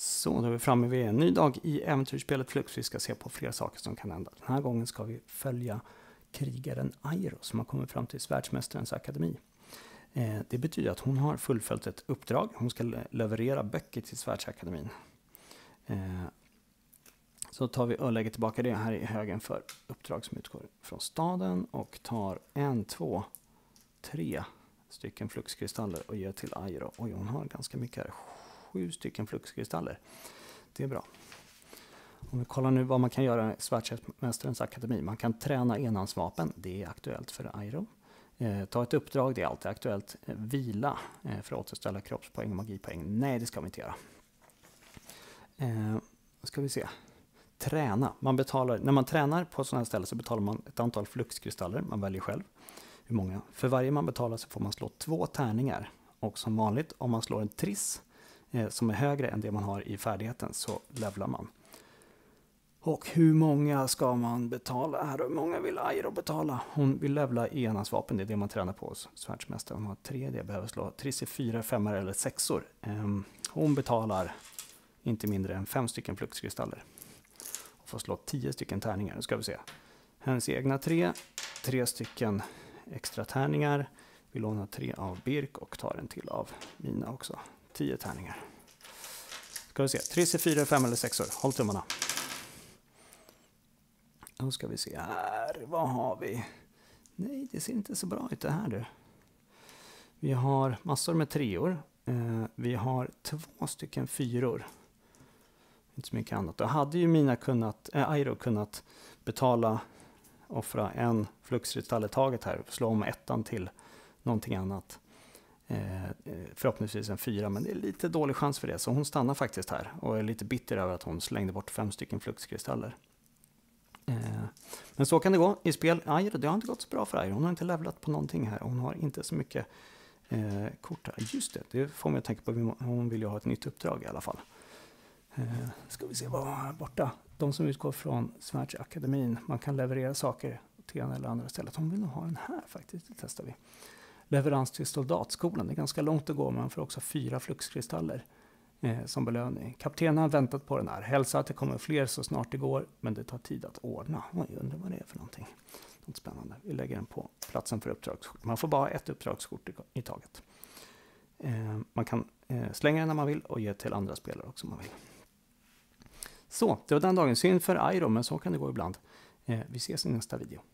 Så, då är vi framme vid en ny dag i äventyrsspelet Flux. Vi ska se på flera saker som kan hända. Den här gången ska vi följa krigaren Airo som har kommit fram till Svärdsmästarens akademi. Det betyder att hon har fullföljt ett uppdrag. Hon ska leverera böcker till Svärdsakademin. Så tar vi och lägger tillbaka det här i högen för uppdrag som utgår från staden och tar 1, 2, 3 stycken fluxkristaller och ger till Airo. Oj, hon har ganska mycket här. 7 stycken fluxkristaller. Det är bra. Om vi kollar nu vad man kan göra i Svärdsmästarens akademi. Man kan träna enhandsvapen. Det är aktuellt för Airo. Ta ett uppdrag, det är alltid aktuellt. Vila för att återställa kroppspoäng och magipoäng. Nej, det ska vi inte göra. Ska vi se. Träna. När man tränar på sådana här ställen så betalar man ett antal fluxkristaller. Man väljer själv hur många. För varje man betalar så får man slå 2 tärningar. Och som vanligt, om man slår en triss som är högre än det man har i färdigheten så levlar man. Och hur många ska man betala här? Hur många vill Airo betala? Hon vill levla enhandsvapen, det är det man tränar på hos Svärdsmästaren. Hon har 3, det behöver slå triss i 4, 5 eller 6. Hon betalar inte mindre än 5 stycken fluxkristaller. Och får slå 10 stycken tärningar, nu ska vi se. Hennes egna 3 stycken extra tärningar. Vi lånar 3 av Birk och tar en till av mina också. 10 tärningar. Ska vi se, triss i 4, 5 eller 6. Håll tummarna. Då ska vi se här, vad har vi? Nej, det ser inte så bra ut det här du. Vi har massor med 3. Vi har 2 stycken 4. Inte så mycket annat. Då hade ju Airo kunnat offra en fluxkristall i taget här. Slå om 1 till någonting annat. Förhoppningsvis en 4, men det är lite dålig chans för det. Så hon stannar faktiskt här och är lite bitter över att hon slängde bort 5 stycken fluxkristaller. Men så kan det gå i spel. Airo, det har inte gått så bra för Airo. Hon har inte levlat på någonting här. Hon har inte så mycket kort här. Just det får mig att tänka på. Hon vill ju ha ett nytt uppdrag i alla fall. Ska vi se vad här borta. De som utgår från Svärdsakademin. Man kan leverera saker till en eller andra stället. Hon vill nog ha den här faktiskt. Det testar vi. Leverans till soldatskolan. Det är ganska långt att gå. Men man får också 4 fluxkristaller som belöning. Kaptenen har väntat på den här. Hälsa att det kommer fler så snart det går. Men det tar tid att ordna. Jag undrar vad det är för någonting. Något spännande. Vi lägger den på platsen för uppdragskort. Man får bara ett uppdragskort i taget. Man kan slänga den när man vill och ge till andra spelare också om man vill. Så, det var den dagen. Synd för Airo, men så kan det gå ibland. Vi ses i nästa video.